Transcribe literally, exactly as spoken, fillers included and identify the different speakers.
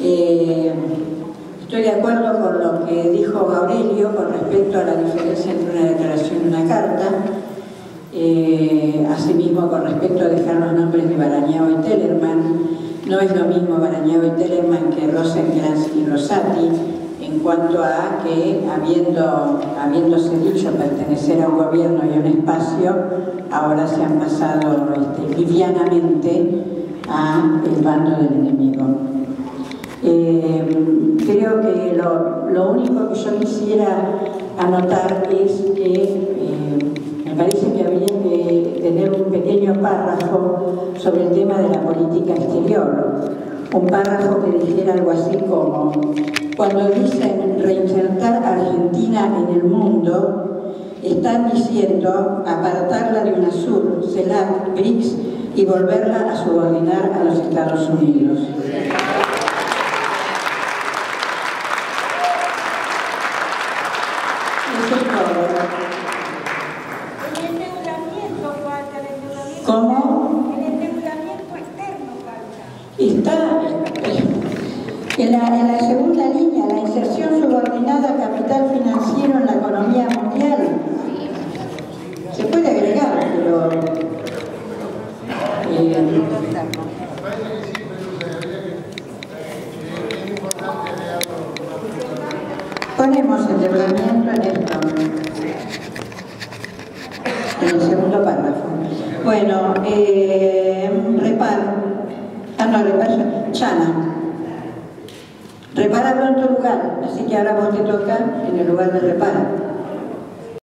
Speaker 1: Eh, estoy de acuerdo con lo que dijo Aurelio con respecto a la diferencia entre una declaración y una carta. Eh, asimismo, con respecto a dejar los nombres de Barañao y Tellerman, no es lo mismo Barañao y Tellerman que Rosenkrantz y Rosati, en cuanto a que, habiendo, habiéndose dicho pertenecer a un gobierno y a un espacio, ahora se han pasado este, livianamente a el bando del enemigo. Eh, creo que lo, lo único que yo quisiera anotar es que eh, me parece que habría que tener un pequeño párrafo sobre el tema de la política exterior. Un párrafo que dijera algo así como: cuando dicen reinsertar a Argentina en el mundo, están diciendo apartarla de UNASUR, CELAC, BRICS y volverla a subordinar a los Estados Unidos. Eso es todo.
Speaker 2: El endeudamiento falta, el endeudamiento.
Speaker 1: ¿Cómo?
Speaker 2: El endeudamiento externo falta.
Speaker 1: Está en la, en la segunda línea, la inserción subordinada a capital financiero en la economía mundial. Se puede agregar, pero... Eh, ponemos endeudamiento en esto, en el segundo párrafo. Bueno, eh, reparo. Ah, no, reparo. Chana. Repara en tu lugar, así que ahora vos te toca en el lugar de reparo.